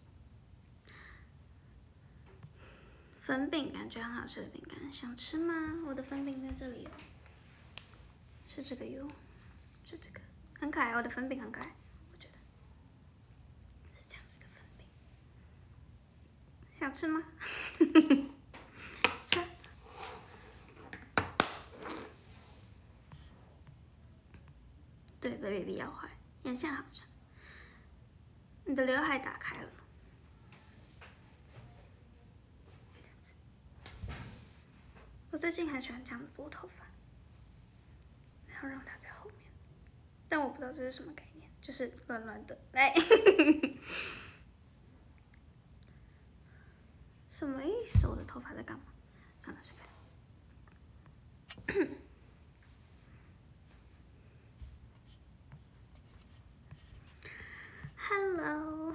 [SPEAKER 1] 粉饼感觉很好吃的饼干，想吃吗？我的粉饼在这里哦，是这个哟，是这个，很可爱，我的粉饼很可爱，我觉得是这样子的粉饼，想吃吗？吃。对，被 baby 咬坏，眼线好长。你的刘海打开了。我最近很喜欢这样子拨头发，然后让它在后面，但我不知道这是什么概念，就是乱乱的。来，什么意思？我的头发在干嘛？看到这边。Hello，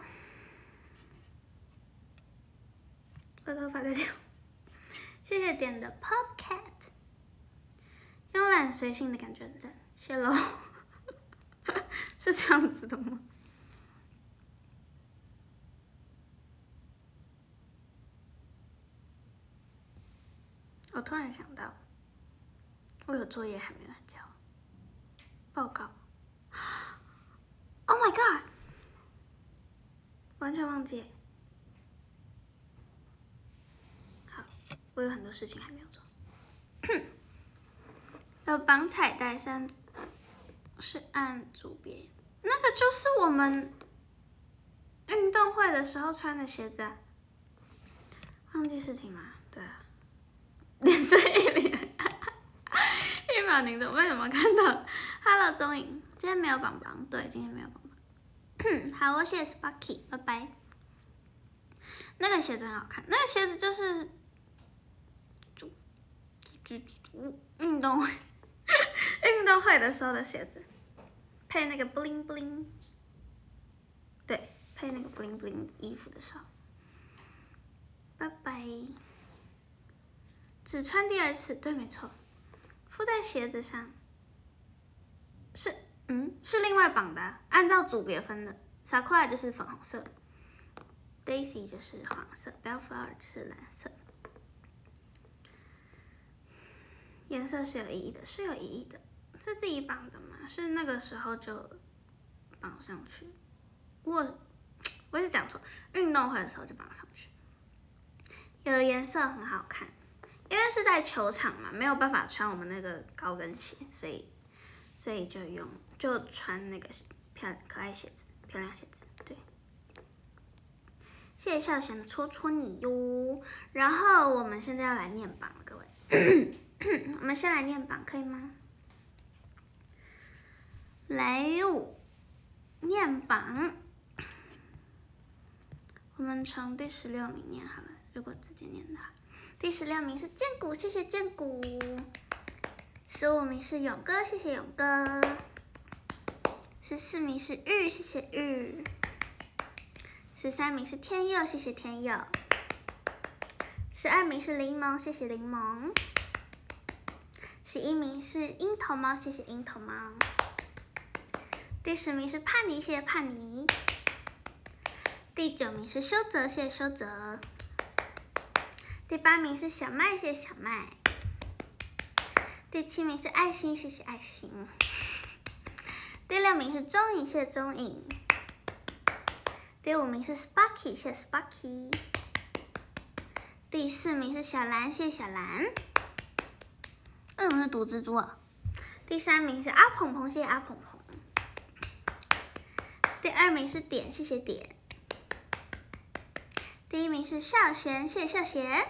[SPEAKER 1] 我头发在掉。谢谢点的 Popcat， 慵懒随性的感觉很赞，谢喽。是这样子的吗？我突然想到，我有作业还没有交，报告。Oh my god！ 完全忘记。好，我有很多事情还没有做。有绑彩带上是按组别，那个就是我们运动会的时候穿的鞋子啊。忘记事情吗？对啊。脸色一脸，一秒凝重。为什么看到 ？Hello， 钟颖，今天没有绑绑，对，今天没有绑绑。好，我谢谢 Sparky， 拜拜。那个鞋子很好看，那个鞋子就是，就就就运动会，运动会的时候的鞋子，配那个 bling bling， 对，配那个 bling bling 衣服的时候。拜拜。只穿第二次，对，没错。附在鞋子上，是，嗯，是另外绑的、啊，按照组别分的。Sakura 就是粉红色 ，Daisy 就是黄色 ，Bellflower 是蓝色。颜色是有意义的，是有意义的。是自己绑的吗？是那个时候就绑上去。我我是讲错，运动会的时候就绑上去。有的颜色很好看。因为是在球场嘛，没有办法穿我们那个高跟鞋，所以，所以就用就穿那个漂可爱鞋子，漂亮鞋子，对。谢谢孝贤的戳戳你哟。然后我们现在要来念榜了，各位，我们先来念榜可以吗？来哟，念榜。我们从第十六名念好了，如果直接念的话。第十六名是剑骨，谢谢剑骨。十五名是勇哥，谢谢勇哥。十四名是玉，谢谢玉。十三名是天佑，谢谢天佑。十二名是柠檬，谢谢柠檬。十一名是樱桃猫，谢谢樱桃猫。第十名是帕尼，谢谢帕尼。第九名是修泽，谢谢修泽。第八名是小麦，谢谢小麦。第七名是爱心，谢谢爱心。第六名是钟颖，谢谢钟颖。第五名是 Sparky， 谢谢 Sparky。第四名是小蓝，谢谢小蓝。为什么是毒蜘蛛啊？第三名是阿鹏鹏，谢谢阿鹏鹏。第二名是点，谢谢点。第一名是孝贤，谢谢孝贤。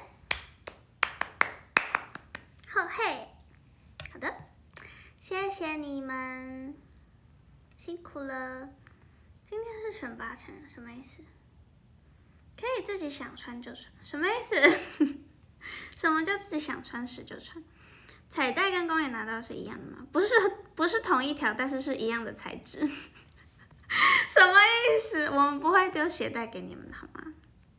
[SPEAKER 1] 后嘿，好的，谢谢你们，辛苦了。今天是选拔成什么意思？可以自己想穿就穿，什么意思？什么叫自己想穿时就穿？彩带跟公园拿到是一样的吗？不是，不是同一条，但是是一样的材质。什什么意思？我们不会丢鞋带给你们的好吗？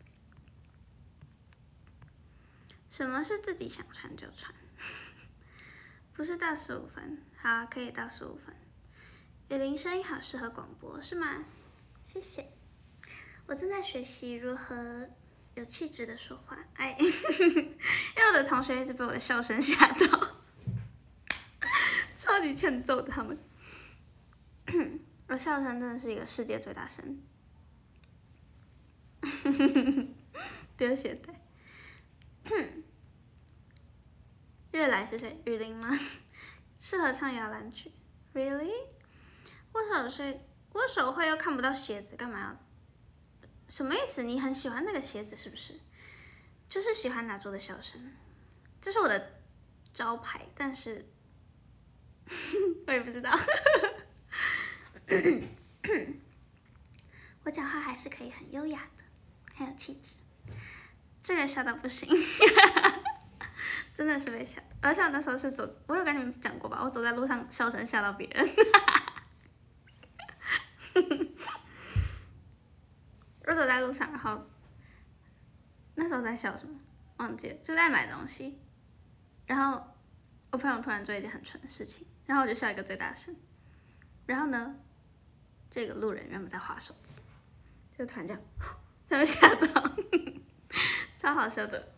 [SPEAKER 1] 什么是自己想穿就穿？不是到十五分，好，可以到十五分。雨林声音好适合广播，是吗？谢谢。我正在学习如何有气质的说话，哎，因为我的同学一直被我的笑声吓到，超级欠揍的他们。我笑声真的是一个世界最大声。丢鞋带。月来是谁？雨林吗？适合唱摇篮曲 ？Really？ 握手是握手会又看不到鞋子，干嘛要？什么意思？你很喜欢那个鞋子是不是？就是喜欢哪桌的笑声，这是我的招牌，但是我也不知道。我讲话还是可以很优雅的，很有气质。这个笑到不行。真的是被吓，而且我那时候是走，我有跟你们讲过吧？我走在路上，笑声吓到别人。我走在路上，然后那时候在笑什么？忘记了，就在买东西。然后我朋友突然做一件很蠢的事情，然后我就笑一个最大声。然后呢，这个路人原本在滑手机，就突然这样，这样吓到，超好笑的。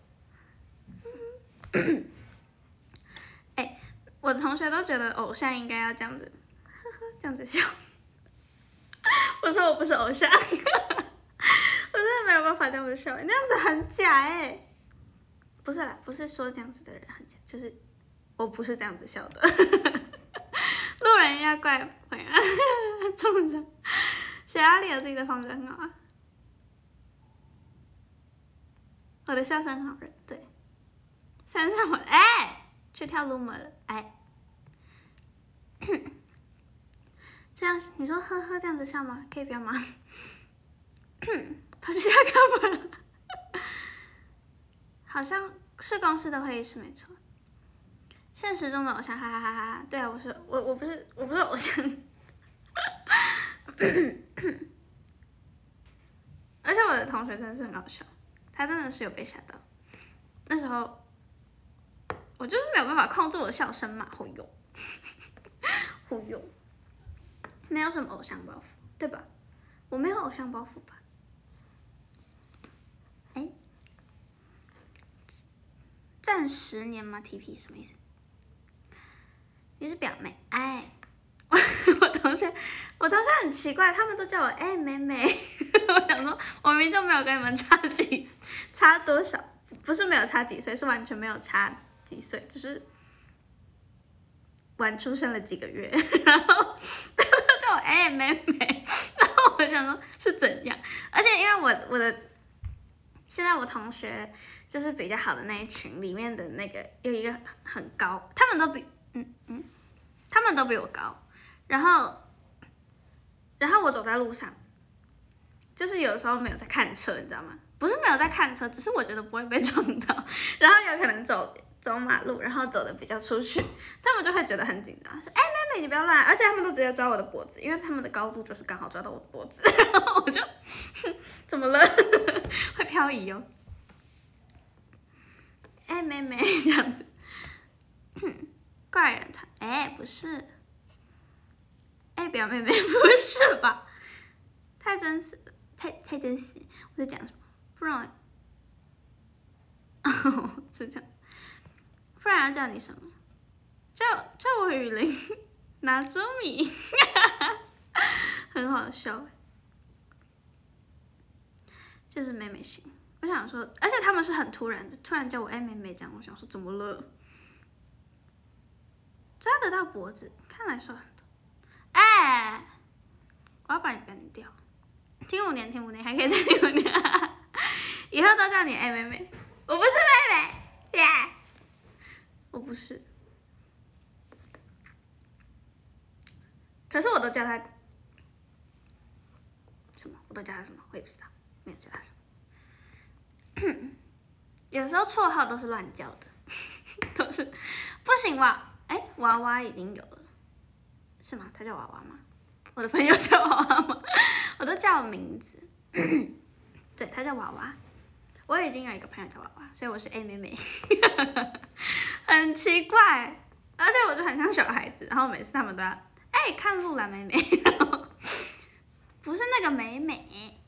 [SPEAKER 1] 哎、欸，我的同学都觉得偶像应该要这样子，呵呵，这样子笑。我说我不是偶像，我真的没有办法这样子笑，那样子很假哎、欸。不是啦，不是说这样子的人很假，就是我不是这样子笑的。路人要怪朋友，中奖。雪阿里有自己的风格很好啊。我的笑声很好认，对。山上我哎、欸，去跳 Luma 了哎。这样你说呵呵这样子笑吗？可以不要吗？跑去跳干嘛了？好像是公司的会议室没错。现实中的偶像，哈哈哈哈！对啊，我是我我不是我不是偶像。而且我的同学真的是很搞笑，他真的是有被吓到。那时候我就是没有办法控制我的笑声嘛，忽悠，忽悠，没有什么偶像包袱，对吧？我没有偶像包袱吧？哎、欸，站十年吗 ？T P 什么意思？你是表妹，哎，我我同学，我同学很奇怪，他们都叫我哎、欸、妹妹。我想说，我明明就没有跟你们差几，差多少？不是没有差几岁，是完全没有差几岁，只是晚出生了几个月。然后他们都叫我哎、欸、妹妹，然后我想说是怎样？而且因为我我的现在我同学就是比较好的那一群里面的那个有一个很高，他们都比。嗯嗯，他们都比我高，然后，然后我走在路上，就是有时候没有在看车，你知道吗？不是没有在看车，只是我觉得不会被撞到，然后有可能走走马路，然后走的比较出去，他们就会觉得很紧张，说：“哎、欸，妹妹你不要乱。”而且他们都直接抓我的脖子，因为他们的高度就是刚好抓到我的脖子，然后我就怎么了？会漂移哦。哎、欸，妹妹这样子。怪人团，哎、欸，不是，哎、欸，表妹妹不是吧？太真实，太太真实，我在讲什么？不然我，哦，是这样，不然要叫你什么？叫叫我雨林，拿珠米，很好笑，就是妹妹型。我想说，而且他们是很突然的，突然叫我哎、欸、妹妹这样，我想说怎么了？抓得到脖子，看来说很多。哎、欸，我要把你 ban 掉。听五年，听五年，还可以再听五年。以后都叫你哎、欸、妹妹，我不是妹妹，耶、yeah ，我不是。可是我都叫她什么？我都叫她什么？我也不知道，没有叫她什么。有时候绰号都是乱叫的，都是不行哇。哎、欸，娃娃已经有了，是吗？他叫娃娃吗？我的朋友叫娃娃吗？ 我都叫我名字。对，他叫娃娃。我已经有一个朋友叫娃娃，所以我是 A 妹妹。很奇怪，而且我就很像小孩子，然后每次他们都要哎、欸、看路啦妹妹，不是那个美美。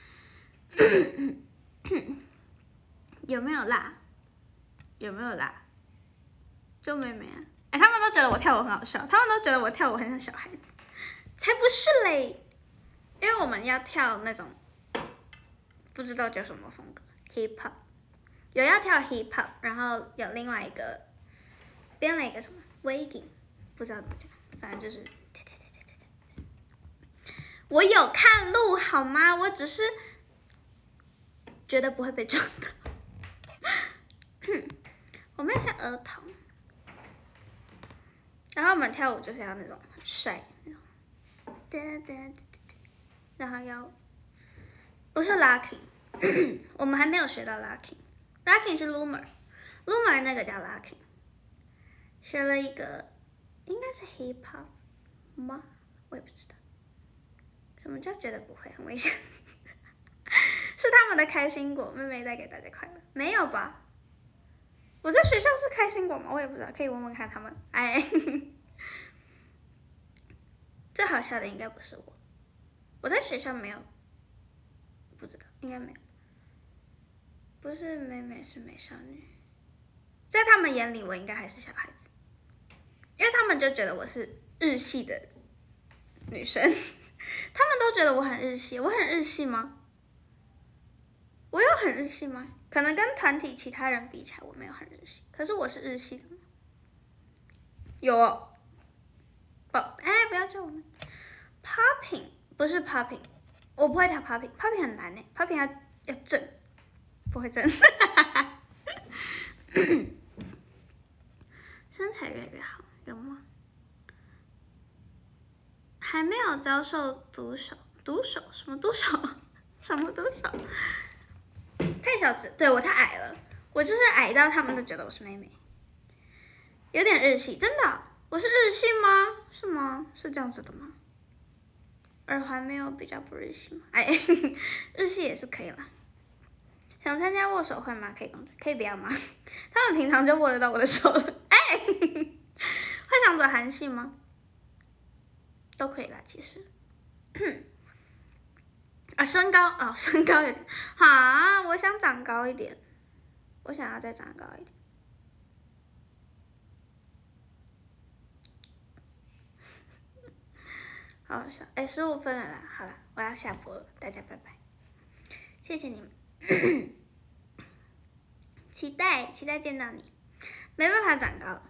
[SPEAKER 1] 有没有辣？有没有辣？就妹妹啊！哎、欸，他们都觉得我跳舞很好笑，他们都觉得我跳舞很像小孩子，才不是嘞！因为我们要跳那种不知道叫什么风格 ，hip hop， 有要跳 hip hop， 然后有另外一个编了一个什么 wagging， 不知道怎么讲，反正就是，我有看路好吗？我只是觉得不会被撞到。我没有像儿童，然后我们跳舞就是要那种很帅那种，然后要不是 locking， 我们还没有学到 locking，locking 是 loomer，loomer 那个叫 locking， 学了一个应该是 hip hop 吗？我也不知道，什么叫觉得不会很危险？是他们的开心果，妹妹带给大家快乐，没有吧？我在学校是开心果吗？我也不知道，可以问问看他们。哎，最好笑的应该不是我，我在学校没有，不知道，应该没有。不是妹妹，是美少女，在他们眼里我应该还是小孩子，因为他们就觉得我是日系的女生，他们都觉得我很日系，我很日系吗？我有很日系吗？可能跟团体其他人比起来，我没有很日系。可是我是日系的吗？有、哦，不，哎，不要叫我们 popping， 不是 popping， 我不会跳 popping，popping 很难呢 ，popping 要要正，不会正。身材越来越好，有吗？还没有遭受毒手，毒手什么毒手？什么毒手？太小只，对我太矮了，我就是矮到他们都觉得我是妹妹，有点日系，真的，我是日系吗？是吗？是这样子的吗？耳环没有比较不日系吗？哎，日系也是可以啦。想参加握手会吗？可以公主，可以不要吗？他们平常就握得到我的手了，哎，会想走韩系吗？都可以啦，其实。啊，身高哦，身高有点啊，我想长高一点，我想要再长高一点。好好笑，哎，十五分了啦，好了，我要下播了，大家拜拜，谢谢你们，期待期待见到你，没办法长高，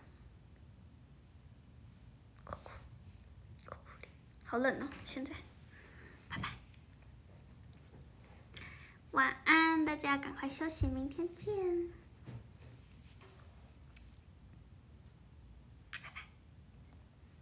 [SPEAKER 1] 酷酷酷酷的，好冷哦，现在，拜拜。晚安，大家赶快休息，明天见。